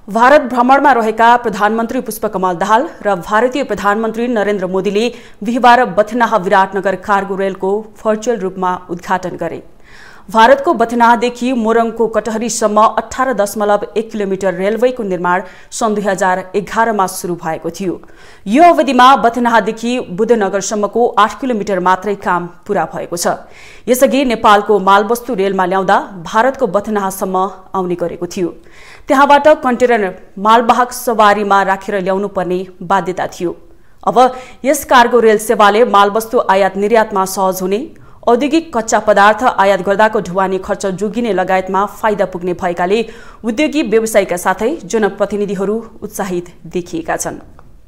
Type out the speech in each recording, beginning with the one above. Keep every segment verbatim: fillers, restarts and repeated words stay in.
भारत भ्रमणमा रहेका प्रधानमन्त्री पुष्पकमल दाहाल र भारतीय प्रधानमन्त्री नरेन्द्र मोदीले बिहिबार बथनाहा विराटनगर कार्गो रेलको भर्चुअल रूपमा उद्घाटन गरे। भारतको बथनाहादेखि मोरङको कटहरीसम्म अठार दशमलव एक किलोमिटर रेलवेको निर्माण सन् दुई हजार एघारमा शुरू भएको थियो। यो अवधिमा बथनाहादेखि बुद्धनगरसम्मको आठ किलोमिटर मात्रै काम पूरा भएको छ। यसअघि नेपालको मालवस्तु रेलमा ल्याउँदा भारतको बथनाहासम्म आउने गरेको थियो। त्यहाँबाट कन्टेनर मालवाहक सवारीमा राखेर ल्याउनु पर्ने बाध्यता थियो। अब यस कार्गो रेल सेवाले मालवस्तु आयात निर्यातमा सहज हुने, औद्योगिक कच्चा पदार्थ आयात गर्दाको ढुवानी खर्च जोगिने लगायतमा फाइदा पुग्ने भएकाले उद्योगी व्यवसायीका साथै जनप्रतिनिधिहरू उत्साहित देखिएका छन्।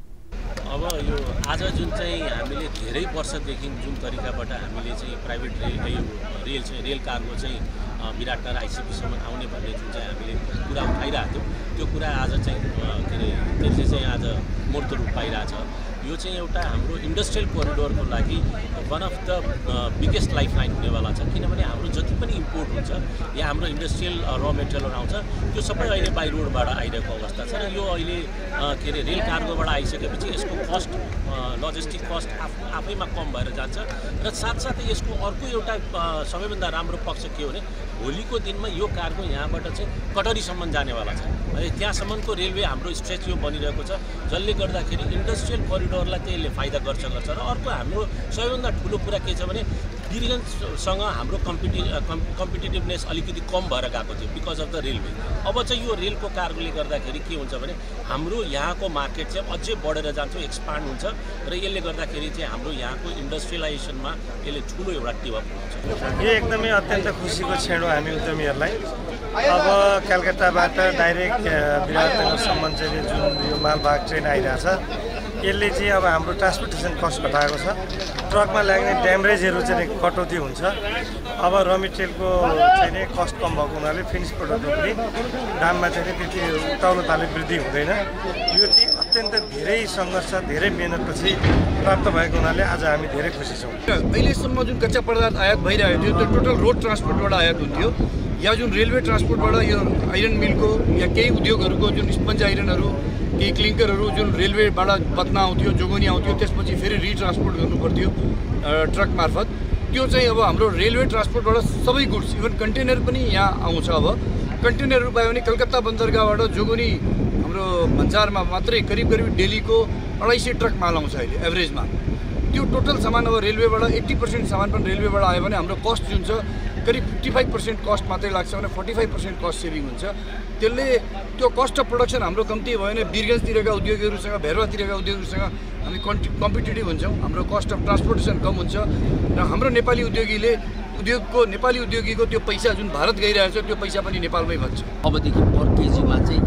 अब यो आज जुन चाहिँ हामीले धेरै वर्षदेखि जुन तरिकाबाट हामीले चाहिँ प्राइभेट रेल रेल चाहिँ रेल कार्गो चाहिँ विराटनगर आइसिपीसम्म आउने भन्ने जुन चाहिँ हामीले कुरा उठाइरहेको थियौँ, त्यो कुरा आज चाहिँ के अरे त्यसले चाहिँ आज मूर्त रूप पाइरहेछ। यो चाहिँ एउटा हाम्रो इन्डस्ट्रियल कोरिडोरको लागि one of the biggest life line हुनेवाला छ। किनभने हाम्रो जति पनि इम्पोर्ट हुन्छ या हाम्रो इन्डस्ट्रियल र मेटेरियलहरू आउँछ त्यो सबै अहिले बाई रोडबाट आइरहेको अवस्था छ र यो अहिले के अरे रेल कार्गोबाट आइसकेपछि यसको कस्ट लजिस्टिक कस्ट आफ आफैमा कम भएर जान्छ र साथसाथै यसको अर्को एउटा सबैभन्दा राम्रो पक्ष के हो भने भोलिको दिनमा यो कार्गो यहाँबाट चाहिँ कटहरीसम्म जानेवाला छ। त्यहाँसम्मको रेलवे हाम्रो स्ट्रेच यो बनिरहेको छ, जसले गर्दाखेरि इन्डस्ट्रियल कोरिडोरलाई त्यसले फाइदा गर्छ गर्छ र अर्को हाम्रो सबैभन्दा ठुलो कुरा के छ भने वीरगन्जसँग हाम्रो कम्पिटि कम्पिटिटिभनेस अलिकति कम भएर गएको थियो बिकज अफ द रेलवे। अब चाहिँ यो रेलको कार्गोले गर्दाखेरि के हुन्छ भने हाम्रो यहाँको मार्केट चाहिँ अझै बढेर जान्छ, एक्सपान्ड हुन्छ र यसले गर्दाखेरि चाहिँ हाम्रो यहाँको इन्डस्ट्रियलाइजेसनमा यसले ठुलो एउटा टेवा पुऱ्याउँछ। यो एकदमै अत्यन्त खुसीको क्षण हो हामी उद्यमीहरूलाई। अब कलकत्ताबाट डाइरेक्ट विराटनगरसम्म चाहिँ जुन यो मालवाहक ट्रेन आइरहेछ यसले चाहिँ अब हाम्रो ट्रान्सपोर्टेसन कस्ट घटाएको छ। ट्रकमा लाग्ने ड्यामेजहरू चाहिँ कटौती हुन्छ। अब र मेटेरियलको चाहिँ कस्ट कम भएको हुनाले फिनिस प्रोडक्टको पनि दाममा चाहिँ त्यति उताउलो ताले वृद्धि हुँदैन। यो चाहिँ अत्यन्त धेरै सङ्घर्ष धेरै मेहनतपछि प्राप्त भएको हुनाले आज हामी धेरै खुसी छौँ। अहिलेसम्म जुन कच्चा पदार्थ आयात भइरहेको थियो त्यो टोटल रोड ट्रान्सपोर्टबाट आयात हुन्थ्यो या जुन रेलवे ट्रान्सपोर्टबाट यो आइरन मिलको या केही उद्योगहरूको जुन स्पन्ज आइरनहरू केही क्लिङ्करहरू जुन रेलवेबाट बत्ना आउँथ्यो, जोगनी आउँथ्यो, त्यसपछि फेरि रिट्रान्सपोर्ट गर्नुपर्थ्यो ट्रक मार्फत। त्यो चाहिँ अब हाम्रो रेलवे ट्रान्सपोर्टबाट सबै गुड्स इभन कन्टेनर पनि यहाँ आउँछ। अब कन्टेनरहरू पायो भने कलकत्ता बन्दरगाहबाट जोगनी हाम्रो भन्सारमा मात्रै करिब करिब डेलीको अढाई सय ट्रक माल आउँछ अहिले एभरेजमा। त्यो टोटल सामान अब रेलवेबाट एट्टी पर्सेन्ट सामान पनि रेलवेबाट आयो भने हाम्रो कस्ट जुन छ करिब फिफ्टी फाइभ पर्सेन्ट कस्ट मात्रै लाग्छ भने forty five percent cost saving हुन्छ। त्यसले त्यो कस्ट अफ प्रोडक्सन हाम्रो कम्ती भयो भने वीरगन्जतिरका उद्योगीहरूसँग भेरवातिरका उद्योगहरूसँग हामी कम्पिटेटिभ हुन्छौँ, हाम्रो कस्ट अफ ट्रान्सपोर्टेसन कम हुन्छ र हाम्रो नेपाली उद्योगीले उद्योगको नेपाली उद्योगीको त्यो पैसा जुन भारत गइरहेको छ त्यो पैसा पनि नेपालमै बन्छ। अबदेखि पर केजीमा चाहिँ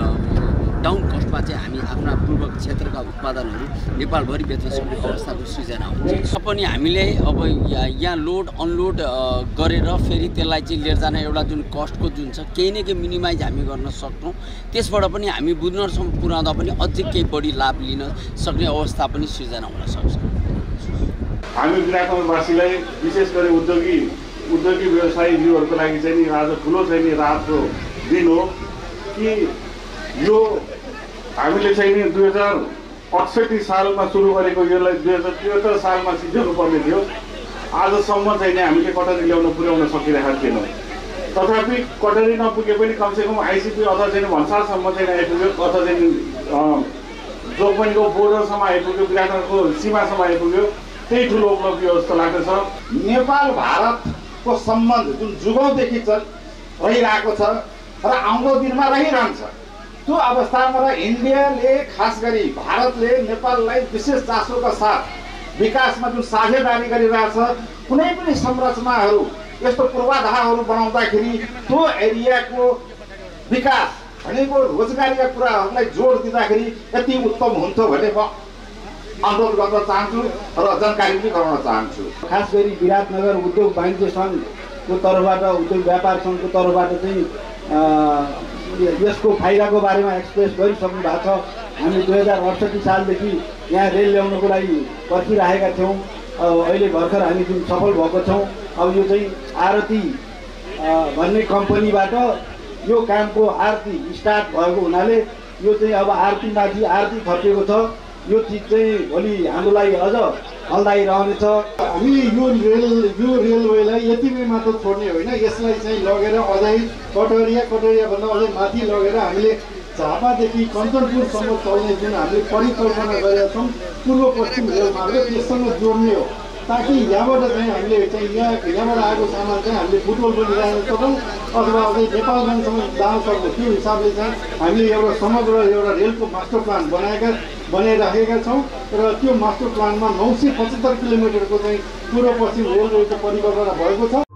डाउन कस्टमा चाहिँ हामी आफ्ना पूर्व क्षेत्रका उत्पादनहरू नेपालभरि बेच्न सक्ने अवस्थाको सृजना हुन्छ। पनि हामीले अब यहाँ लोड अनलोड गरेर फेरि त्यसलाई चाहिँ लिएर जाने एउटा जुन कस्टको जुन छ केही न केही मिनिमाइज हामी गर्न सक्छौँ। त्यसबाट पनि हामी बुझ्नसम्म पुर्याउँदा पनि अझै केही बढी लाभ लिन सक्ने अवस्था पनि सृजना हुन सक्छ। हामी विराटनगरवासीलाई विशेष गरी उद्योगी उद्योगी व्यवसायीहरूको लागि चाहिँ नि आज ठुलो चाहिँ नि राहतको दिन हो कि यो हामीले चाहिँ नि दुई हजार अठसट्ठी सालमा सुरु गरेको यसलाई दुई हजार त्रिहत्तर सालमा सिद्धिनु पर्ने थियो। आजसम्म चाहिँ नि हामीले कटहरी ल्याउन पुर्याउन सकिरहेका थिएनौँ। तथापि कटहरी नपुगे पनि कमसेकम आइसिपी अथवा चाहिँ भन्सारसम्म चाहिँ आइपुग्यो अथवा चाहिँ जोगबनीको बोर्डरसम्म आइपुग्यो, विराटनगरको सीमासम्म आइपुग्यो। त्यही ठुलो उपलब्धि हो जस्तो लाग्दछ। नेपाल भारतको सम्बन्ध जुन जुगौँदेखि रहिरहेको छ र आउँदो दिनमा रहिरहन्छ। त्यो अवस्थामा र इन्डियाले खास गरी भारतले नेपाललाई विशेष चासोका साथ विकासमा जुन साझेदारी गरिरहेछ, कुनै पनि संरचनाहरू यस्तो पूर्वाधारहरू बनाउँदाखेरि त्यो एरियाको विकास भनेको रोजगारीका कुराहरूलाई जोड दिँदाखेरि यति उत्तम हुन्थ्यो भन्ने म अनुरोध गर्न चाहन्छु र जानकारी पनि गराउन चाहन्छु। खास गरी विराटनगर उद्योग वाणिज्य सङ्घको तर्फबाट उद्योग व्यापार सङ्घको तर्फबाट चाहिँ यसको फाइदाको बारेमा एक्सप्रेस गरिसक्नु भएको छ। हामी दुई हजार अडसट्ठी सालदेखि यहाँ रेल ल्याउनको लागि पर्खिरहेका थियौँ। अहिले भर्खर हामी जुन सफल भएको छौँ। अब यो चाहिँ आरती भन्ने कम्पनीबाट यो कामको आरती स्टार्ट भएको हुनाले यो चाहिँ अब आरतीमाथि आरती थपिएको छ। यो चिज चाहिँ भोलि हाम्रो लागि अझ फलदायी रहनेछ। हामी यो रेल यो रेलवेलाई यतिमै मात्र छोड्ने होइन, यसलाई चाहिँ लगेर अझै कटरिया कटरियाभन्दा अझै माथि लगेर हामीले झापादेखि कञ्चनपुरसम्म चल्ने जुन हामीले परिकल्पना गरेका छौँ पूर्व पश्चिम रेलमार्ग त्यससँग जोड्ने हो, ताकि यहाँबाट चाहिँ हामीले चाहिँ यहाँ यहाँबाट आएको सामान चाहिँ हामीले फुटबल पनि जान सकौँ अथवा अझै नेपालगञ्जसम्म जान सक्छौँ। त्यो हिसाबले चाहिँ हामीले एउटा समग्र एउटा रेलको मास्टर प्लान बनाएका बनाइराखेका छौँ र त्यो मास्टर प्लानमा नौ सय पचहत्तर किलोमिटरको चाहिँ पूर्व पश्चिम रेलवेको परिकल्पना भएको छ।